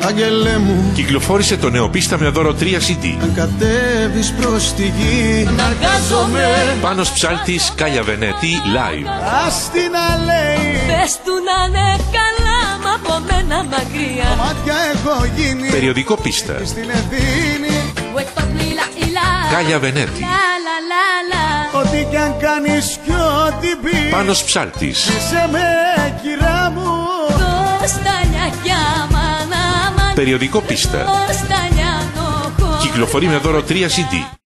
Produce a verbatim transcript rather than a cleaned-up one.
Άγγελε μου, κυκλοφόρησε το νέο πίστα με δώρο τρία σι ντι. αν κατέβεις προς τη γη, Ναργάζομαι. Πάνος Ψάλτης, Κάλια Βενέτη, live. ας την να λέει. Πες του να είναι καλά, μα από μένα μακριά. Μάτια έχω γίνει Περιοδικό πίστα. στην ευθύνη. Κάλια Βενέτη. Ό,τι κι αν κάνεις κι ό,τι πεις, Πάνος Ψάλτης. σε με κυρά μου. Περιοδικό πίστα. Κυκλοφορεί με δώρο τρία σι ντι.